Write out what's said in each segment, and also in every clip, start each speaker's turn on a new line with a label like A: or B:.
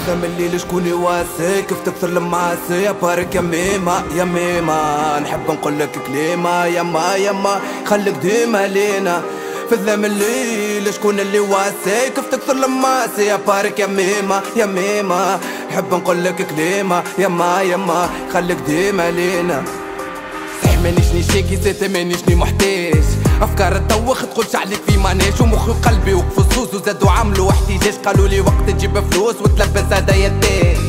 A: فالذم الليل شكون يواسي كيف تكثر المعاسي يا بارك يا ميمة يا ميمة نحب نقولك كلمة يما يما خليك ديما لينا فالذم الليل شكون اللي واسي كيف تكثر المعاسي يا بارك يا ميمة يا ميمة نحب نقولك كلمة يما يما خليك ديما لينا صح مانيش نشتكي سيتي مانيش محتاج افكار تطوخ تقولش عليك في ماناش ومخي وقلبي وقفوا صوص وزادوا عملوا احتجاج قالوا لي وقت تجيب فلوس وتلبس هدايا الدين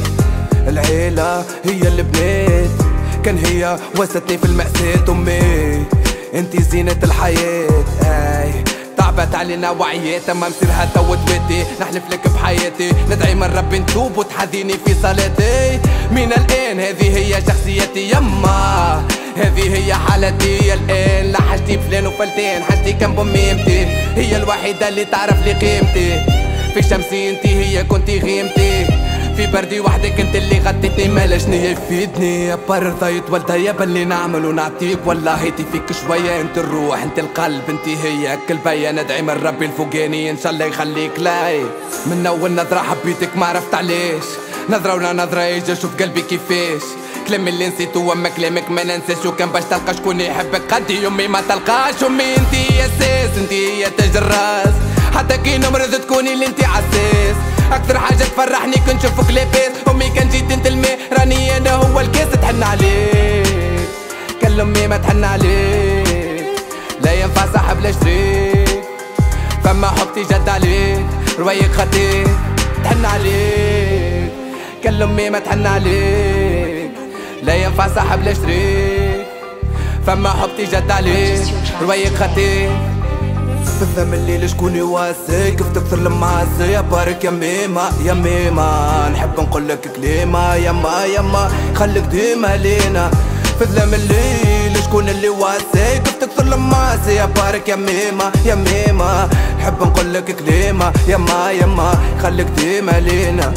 A: العيلة هي اللي بنيت كان هي وستني في المأساة امي انتي زينة الحياة اي تعبت علينا وعيات اما مصيرها تو تواتي نحلف لك بحياتي ندعي من ربي نتوب وتحديني في صلاتي من الان هذه هي شخصيتي يما هذه هي حالتي الان لا حاجتي فلان وفلتين حاجتي كان بامي امتي هي الوحيدة اللي تعرف لي قيمتي في شمسي انتي هي كنتي غيمتي في بردي وحدك انت اللي غطيتني مالا شنو يفيدني يا برضايت والدا يا بلي نعمل ونعطيك والله هيتي فيك شوية انت الروح انت القلب انت هي كل ندعي من ربي الفوقاني ان شاء الله يخليك لاي من اول نظرة حبيتك ما عرفت علاش نظرة ولا نظرة يجي شوف قلبي كيفاش كلام اللي نسيتو وما كلامك ما ننساش وكان باش تلقى شكون يحبك قدي امي ما تلقاش امي انتي هي اساس انتي هي تاج الراس حتى كي نمرض تكوني اللي انتي عساس اكثر حاجه تفرحني كي نشوفك لاباس امي كان جيت انت الماء راني انا هو الكاس تحن عليك كل امي ما تحن عليك لا ينفع صاحب لا شريك فما حبتي جد عليك روايك خطيك تحن عليك كل امي ما تحن عليك لا ينفع صاحب لا شريك فما حبتي جد عليك روايك خطيك بالذم الليل شكون يواسي كيف تكثر المعاسي يا بارك يا ميمة يا ميمة نحب نقولك كلمة يما يما خليك ديما لينا في الذم الليل شكون اللي واسي كيف تكثر المعاسي يا بارك يا ميمة يا ميمة نحب نقولك كلمة يما يما خليك ديما لينا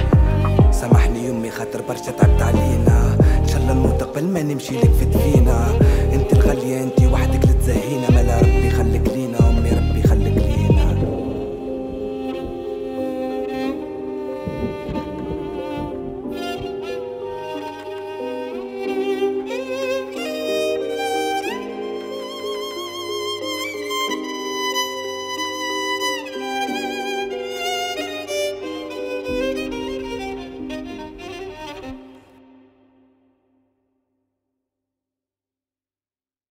A: سامحني يمي خاطر برشا تعبت علينا ان شاء الله نموت قبل ما نمشي لك في دفينا انت الغالية انت وحدك اللي تزهينا مالا ربي خليك لينا